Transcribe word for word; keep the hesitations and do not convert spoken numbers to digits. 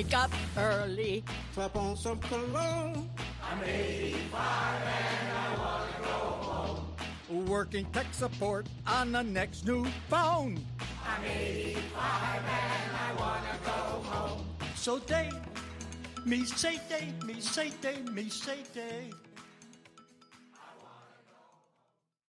wake up early, slap on some cologne. I'm eighty-five and I wanna go home. Working tech support on the next new phone. I'm eighty-five and I wanna go home. So day, me say day, me say day, me say day.